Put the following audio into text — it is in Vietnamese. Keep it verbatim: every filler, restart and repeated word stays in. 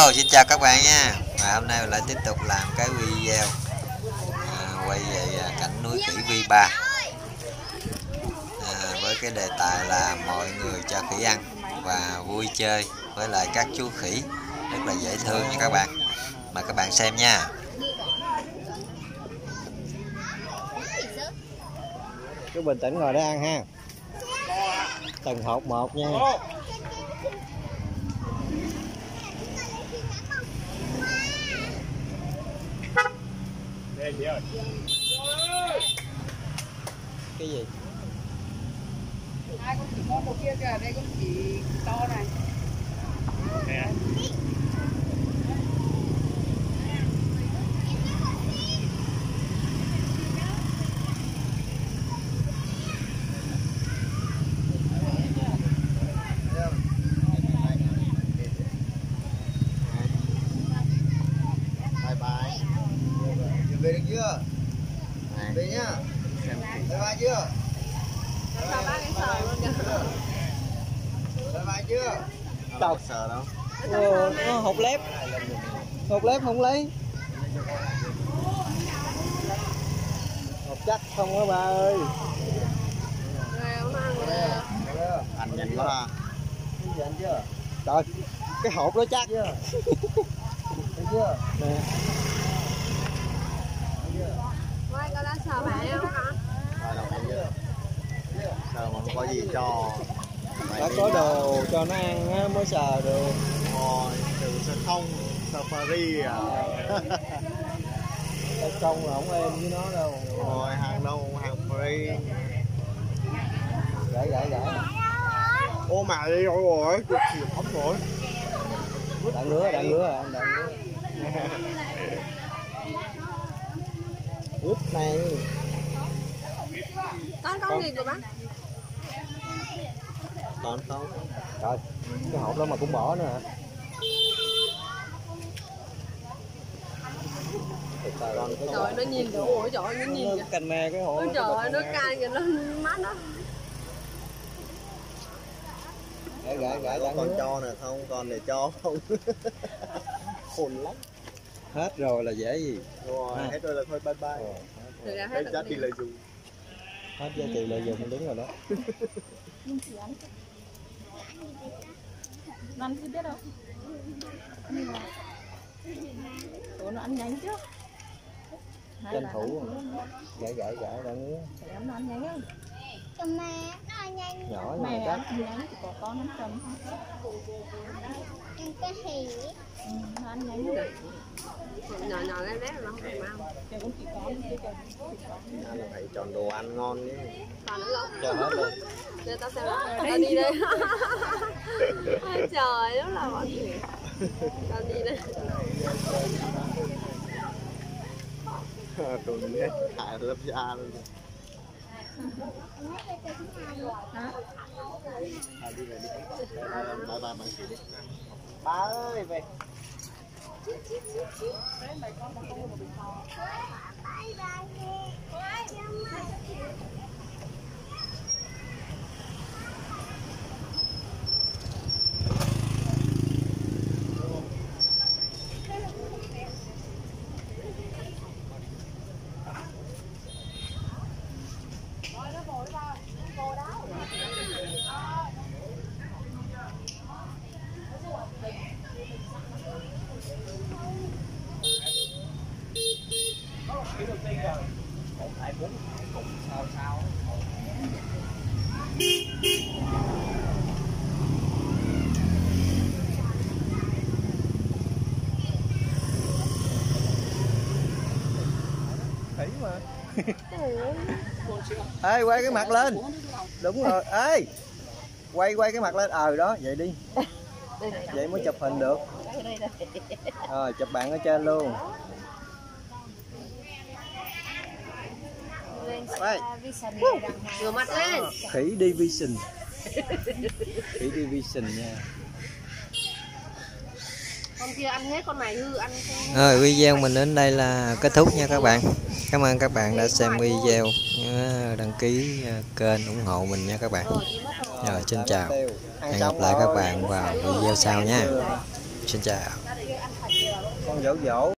Hello, xin chào các bạn nha. Và hôm nay mình lại tiếp tục làm cái video à, quay về cảnh núi khỉ Vi ba à, với cái đề tài là mọi người cho khỉ ăn và vui chơi với lại các chú khỉ rất là dễ thương nha các bạn. Mời các bạn xem nha. Cứ bình tĩnh ngồi để ăn ha. Từng hộp một nha. Cái gì? Hai con chỉ con một kia kìa, đây con chỉ to này. Nè. Về được chưa? Về nhá. Bye bye chưa? Sao bác cái sờ luôn kìa. Bye bye chưa? Đâu sờ đâu. Ờ, Nó hột lép. Hột lép không lấy. Hột chắc không á ba ơi. Anh nhanh quá ha. Nhanh chưa? Trời, cái hộp đó chắc chưa? Thấy chưa? Nè. Quay con đã sờ bạn không hả? Sờ mà không có gì cho. Đã có đồ cho nó ăn á mới sờ được. Rồi, từ sờ không, safari à. Sờ không là không em với nó đâu. Rồi, hàng đâu, hàng free. Gãy, gãy, gãy. Ô mà đi rồi rồi, cực kỳ ấm rồi. Đạn ngứa, đạn ngứa à, đạn ngứa. Ướp này. Con con gì rồi bác? Còn không? Trời, cái hộp đó mà cũng bỏ nữa hả? Trời nó nhìn kìa, ôi trời nó nhìn kìa. Cành me cái hộp. Ôi trời nó cay kìa, nó mắt nó. Gãy gãy gãy con cho nè, không con để cho không. Khôn lắm. Hết rồi là dễ gì? Rồi, à. Hết rồi là thôi bye bye. Ờ, hết giá trị lợi dụng. Hết giá trị lợi dụng đúng rồi đó. Ăn chứ biết đâu. Ủa nó ăn nhanh chứ. Tranh thủ gãy gãy gãy đã ngứa. Nó ăn nhanh không? Cầm mẹ, nó ăn nhanh. Nhỏ nhưng Mẹ mà chắc. ăn nhanh chỉ có con nó cầm thôi. Ăn cái hỉ. Ừ, nó ăn nhanh được. Nhỏ nhỏ cái bé nó không được ăn. Cái con chỉ con chứ kìa. Nó là phải chọn đồ ăn ngon chứ. Còn nữa không? Cho hết luôn. Để tao xem nó. Tao đi đây. Ôi trời, đó là bọn gì? Tao đi đây. Đồ hết thải lớp da luôn. Hả? À, đi về đi. Ba ba bằng chị đi. Ba ơi về. Khỉ mà. Ê quay cái mặt lên. Đúng rồi. Ê. Quay quay cái mặt lên. Ờ đó, vậy đi. Vậy mới chụp hình được. Rồi chụp bạn ở trên luôn. Đây. Rửa mặt lên. Khỉ Division. Khỉ Division nha. Con kia ăn hết, con này hư ăn không. Rồi video mình đến đây là kết thúc nha các bạn. Cảm ơn các bạn đã xem video. Nhớ đăng ký kênh ủng hộ mình nha các bạn. Rồi xin chào. Hẹn gặp lại các bạn vào video sau nha. Xin chào. con dỗ dỗ.